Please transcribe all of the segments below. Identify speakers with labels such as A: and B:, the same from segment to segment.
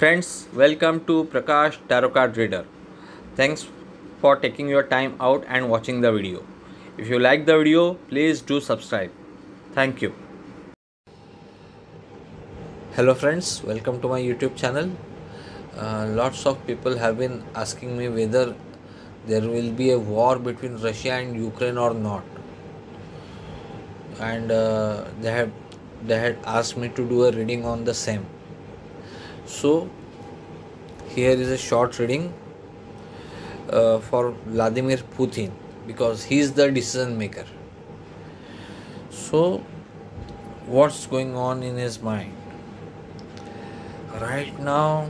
A: Friends, welcome to Prakash Tarot Card Reader. Thanks for taking your time out and watching the video. If you like the video, please do subscribe. Thank you. Hello friends, welcome to my YouTube channel. Lots of people have been asking me whether there will be a war between Russia and Ukraine or not. And they had asked me to do a reading on the same. So here is a short reading for Vladimir Putin, because he is the decision maker. So what's going on in his mind right now?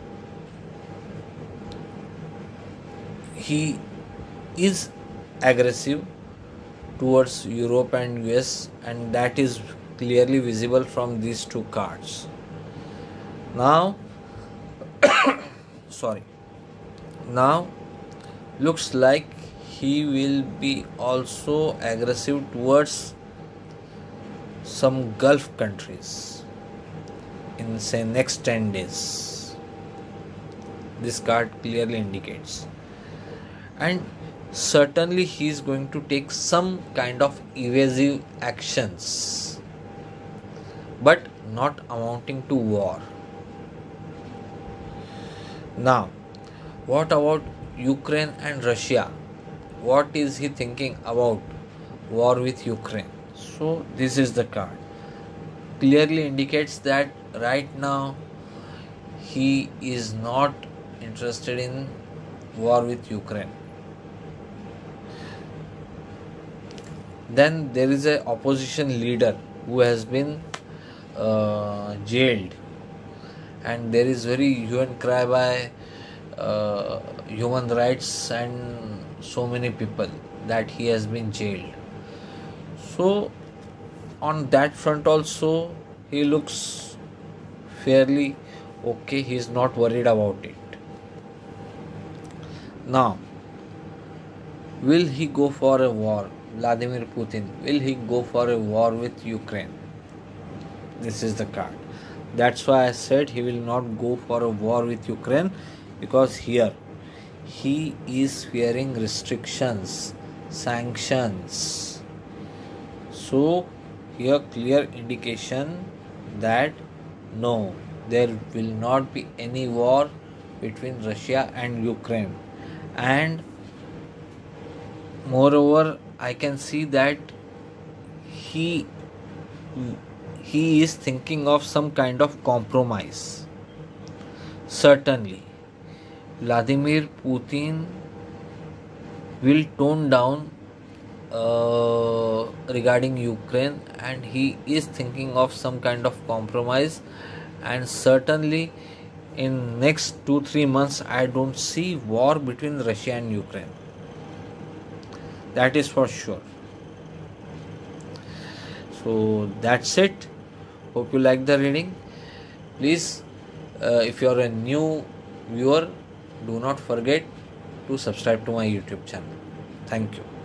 A: He is aggressive towards Europe and US, and that is clearly visible from these two cards. Now now looks like he will be also aggressive towards some Gulf countries in say next 10 days. This card clearly indicates, and certainly he is going to take some kind of evasive actions, but not amounting to war. Now, what about Ukraine and Russia? What is he thinking about war with Ukraine? So this is the card. Clearly indicates that right now he is not interested in war with Ukraine. Then there is a opposition leader who has been jailed, and there is very hue and cry by human rights and so many people that he has been jailed. So on that front also he looks fairly okay. He is not worried about it. Now, will he go for a war? Vladimir Putin, will he go for a war with Ukraine? This is the card. That's why I said he will not go for a war with Ukraine, because here he is fearing restrictions, sanctions. So here clear indication that no, there will not be any war between Russia and Ukraine. And moreover, I can see that he is thinking of some kind of compromise. Certainly, Vladimir Putin will tone down regarding Ukraine, and he is thinking of some kind of compromise. And certainly, in next 2-3 months, I don't see war between Russia and Ukraine. That is for sure. So that's it. Hope you like the reading. Please, if you are a new viewer, do not forget to subscribe to my YouTube channel. Thank you.